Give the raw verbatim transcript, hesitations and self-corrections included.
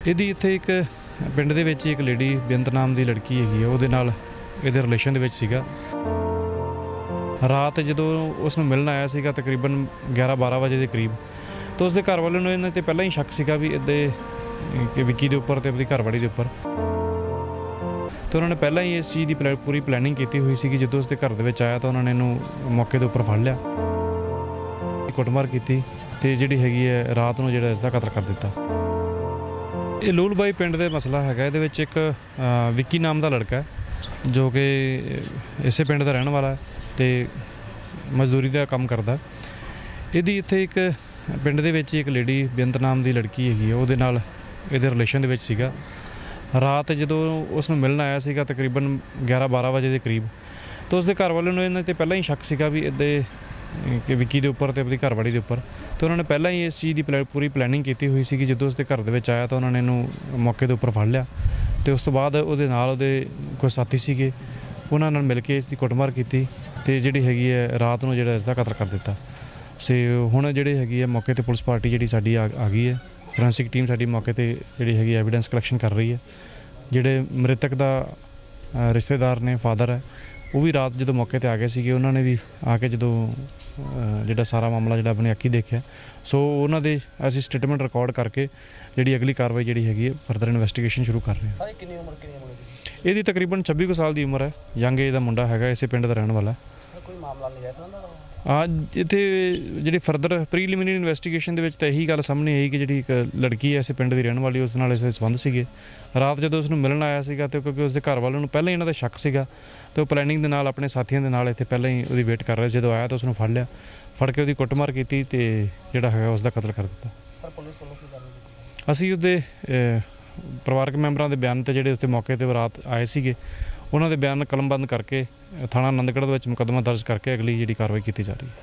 ਇਹਦੀ ਇੱਥੇ ਇੱਕ ਪਿੰਡ ਦੇ ਵਿੱਚ ਇੱਕ ਲੇਡੀ ਬੇਅੰਤ ਨਾਮ ਦੀ ਲੜਕੀ ਹੈਗੀ ਆ, ਉਹਦੇ ਨਾਲ ਇਹਦੇ ਰਿਲੇਸ਼ਨ ਦੇ ਵਿੱਚ ਸੀਗਾ। ਰਾਤ ਜਦੋਂ ਉਸ ਨੂੰ ਮਿਲਣ ਆਇਆ ਸੀਗਾ ਤਕਰੀਬਨ ਗਿਆਰਾਂ ਬਾਰਾਂ ਵਜੇ ਦੇ ਕਰੀਬ, ਤਾਂ ਉਸਦੇ ਘਰ ਵਾਲੇ ਨੂੰ ਇਹਨਾਂ 'ਤੇ ਪਹਿਲਾਂ ਹੀ ਸ਼ੱਕ ਸੀਗਾ ਵੀ ਇੱਦੇ ਕਿ ਵਿੱਕੀ ਦੇ ਉੱਪਰ ਅਤੇ ਆਪਣੀ ਘਰਵਾਲੀ ਦੇ ਉੱਪਰ। ਤਾਂ ਉਹਨਾਂ ਨੇ ਪਹਿਲਾਂ ਹੀ ਇਸ ਚੀਜ਼ ਦੀ ਪਲੈ ਪੂਰੀ ਪਲੈਨਿੰਗ ਕੀਤੀ ਹੋਈ ਸੀ ਕਿ ਜਦੋਂ ਉਸਦੇ ਘਰ ਦੇ ਵਿੱਚ ਆਇਆ ਤਾਂ ਉਹਨਾਂ ਨੇ ਇਹਨੂੰ ਮੌਕੇ ਦੇ ਉੱਪਰ ਫੜ ਲਿਆ, ਕੁੱਟਮਾਰ ਕੀਤੀ ਅਤੇ ਜਿਹੜੀ ਹੈਗੀ ਹੈ ਰਾਤ ਨੂੰ ਜਿਹੜਾ ਇਸਦਾ ਕਤਲ ਕਰ ਦਿੱਤਾ। ਇਹ ਲੂਲਬਾਈ ਪਿੰਡ ਦੇ ਮਸਲਾ ਹੈਗਾ। ਇਹਦੇ ਵਿੱਚ ਇੱਕ ਵਿੱਕੀ ਨਾਮ ਦਾ ਲੜਕਾ ਜੋ ਕਿ ਇਸੇ ਪਿੰਡ ਦਾ ਰਹਿਣ ਵਾਲਾ ਅਤੇ ਮਜ਼ਦੂਰੀ ਦਾ ਕੰਮ ਕਰਦਾ। ਇਹਦੀ ਇੱਥੇ ਇੱਕ ਪਿੰਡ ਦੇ ਵਿੱਚ ਇੱਕ ਲੇਡੀ ਬੇਅੰਤ ਨਾਮ ਦੀ ਲੜਕੀ ਹੈਗੀ ਆ, ਉਹਦੇ ਨਾਲ ਇਹਦੇ ਰਿਲੇਸ਼ਨ ਦੇ ਵਿੱਚ ਸੀਗਾ। ਰਾਤ ਜਦੋਂ ਉਸ ਨੂੰ ਮਿਲਣ ਆਇਆ ਸੀਗਾ ਤਕਰੀਬਨ ਗਿਆਰਾਂ ਬਾਰਾਂ ਵਜੇ ਦੇ ਕਰੀਬ, ਤਾਂ ਉਸਦੇ ਘਰ ਵਾਲੇ ਨੂੰ ਇਹਨਾਂ 'ਤੇ ਪਹਿਲਾਂ ਹੀ ਸ਼ੱਕ ਸੀਗਾ ਵੀ ਇੱਦੇ ਕਿ ਵਿੱਕੀ ਦੇ ਉੱਪਰ ਅਤੇ ਆਪਣੀ ਘਰਵਾਲੀ ਦੇ ਉੱਪਰ। ਤਾਂ ਉਹਨਾਂ ਨੇ ਪਹਿਲਾਂ ਹੀ ਇਸ ਚੀਜ਼ ਦੀ ਪਲੈ ਪੂਰੀ ਪਲੈਨਿੰਗ ਕੀਤੀ ਹੋਈ ਸੀ ਕਿ ਜਦੋਂ ਉਸਦੇ ਘਰ ਦੇ ਵਿੱਚ ਆਇਆ ਤਾਂ ਉਹਨਾਂ ਨੇ ਇਹਨੂੰ ਮੌਕੇ ਦੇ ਉੱਪਰ ਫੜ ਲਿਆ ਅਤੇ ਉਸ ਤੋਂ ਬਾਅਦ ਉਹਦੇ ਨਾਲ ਉਹਦੇ ਕੋਈ ਸਾਥੀ ਸੀਗੇ, ਉਹਨਾਂ ਨਾਲ ਮਿਲ ਕੇ ਇਸ ਦੀ ਕੁੱਟਮਾਰ ਕੀਤੀ ਅਤੇ ਜਿਹੜੀ ਹੈਗੀ ਹੈ ਰਾਤ ਨੂੰ ਜਿਹੜਾ ਇਸਦਾ ਕਤਲ ਕਰ ਦਿੱਤਾ। ਸੇ ਹੁਣ ਜਿਹੜੇ ਹੈਗੀ ਹੈ ਮੌਕੇ 'ਤੇ ਪੁਲਿਸ ਪਾਰਟੀ ਜਿਹੜੀ ਸਾਡੀ ਆ ਆ ਗਈ ਹੈ, ਫੋਰੈਂਸਿਕ ਟੀਮ ਸਾਡੀ ਮੌਕੇ 'ਤੇ ਜਿਹੜੀ ਹੈਗੀ ਐਵੀਡੈਂਸ ਕਲੈਕਸ਼ਨ ਕਰ ਰਹੀ ਹੈ। ਜਿਹੜੇ ਮ੍ਰਿਤਕ ਦਾ ਰਿਸ਼ਤੇਦਾਰ ਨੇ, ਫਾਦਰ ਹੈ, ਉਹ ਵੀ ਰਾਤ ਜਦੋਂ ਮੌਕੇ 'ਤੇ ਆ ਗਏ ਸੀਗੇ, ਉਹਨਾਂ ਨੇ ਵੀ ਆ ਕੇ ਜਦੋਂ ਜਿਹੜਾ ਸਾਰਾ ਮਾਮਲਾ ਜਿਹੜਾ ਆਪਣੇ ਅੱਖੀਂ ਦੇਖਿਆ, ਸੋ ਉਹਨਾਂ ਦੇ ਅਸੀਂ ਸਟੇਟਮੈਂਟ ਰਿਕਾਰਡ ਕਰਕੇ ਜਿਹੜੀ ਅਗਲੀ ਕਾਰਵਾਈ ਜਿਹੜੀ ਹੈਗੀ ਹੈ ਫਰਦਰ ਇਨਵੈਸਟੀਗੇਸ਼ਨ ਸ਼ੁਰੂ ਕਰ ਰਹੇ ਹਾਂ। ਕਿੰਨੀ ਉਮਰ ਕਿੰਨੀ ਉਮਰ ਇਹਦੀ ਤਕਰੀਬਨ ਛੱਬੀ ਕੁ ਸਾਲ ਦੀ ਉਮਰ ਹੈ। ਯੰਗ ਏਜ ਦਾ ਮੁੰਡਾ ਹੈਗਾ, ਇਸੇ ਪਿੰਡ ਦਾ ਰਹਿਣ ਵਾਲਾ। ਕੋਈ ਮਾਮਲਾ ਨਹੀਂ ਰਹਿ ਹਾਂ, ਇੱਥੇ ਜਿਹੜੀ ਫਰਦਰ ਪ੍ਰੀਲਿਮਿਨਰੀ ਇਨਵੈਸਟੀਗੇਸ਼ਨ ਦੇ ਵਿੱਚ ਤਾਂ ਇਹੀ ਗੱਲ ਸਾਹਮਣੇ ਆਈ ਕਿ ਜਿਹੜੀ ਇੱਕ ਲੜਕੀ ਹੈ ਇਸੇ ਪਿੰਡ ਦੀ ਰਹਿਣ ਵਾਲੀ, ਉਸ ਨਾਲ ਇਸ ਦੇ ਸੰਬੰਧ ਸੀਗੇ। ਰਾਤ ਜਦੋਂ ਉਸ ਨੂੰ ਮਿਲਣ ਆਇਆ ਸੀਗਾ ਅਤੇ ਕਿਉਂਕਿ ਉਸਦੇ ਘਰ ਵਾਲਿਆਂ ਨੂੰ ਪਹਿਲਾਂ ਹੀ ਇਹਨਾਂ ਦਾ ਸ਼ੱਕ ਸੀਗਾ ਅਤੇ ਉਹ ਪਲੈਨਿੰਗ ਦੇ ਨਾਲ ਆਪਣੇ ਸਾਥੀਆਂ ਦੇ ਨਾਲ ਇੱਥੇ ਪਹਿਲਾਂ ਹੀ ਉਹਦੀ ਵੇਟ ਕਰ ਰਹੇ। ਜਦੋਂ ਆਇਆ ਤਾਂ ਉਸ ਨੂੰ ਫੜ ਲਿਆ, ਫੜ ਕੇ ਉਹਦੀ ਕੁੱਟਮਾਰ ਕੀਤੀ ਅਤੇ ਜਿਹੜਾ ਹੈਗਾ ਉਸ ਦਾ ਕਤਲ ਕਰ ਦਿੱਤਾ। ਅਸੀਂ ਉਹਦੇ ਪਰਿਵਾਰਕ ਮੈਂਬਰਾਂ ਦੇ ਬਿਆਨ 'ਤੇ ਜਿਹੜੇ ਉਸ 'ਤੇ ਮੌਕੇ 'ਤੇ ਰਾਤ ਆਏ ਸੀਗੇ, ਉਹਨਾਂ ਦੇ ਬਿਆਨ ਕਲਮਬੰਦ ਕਰਕੇ ਥਾਣਾ ਆਨੰਦਗੜ੍ਹ ਦੇ ਵਿੱਚ ਮੁਕੱਦਮਾ ਦਰਜ ਕਰਕੇ ਅਗਲੀ ਜਿਹੜੀ ਕਾਰਵਾਈ ਕੀਤੀ ਜਾ ਰਹੀ ਹੈ।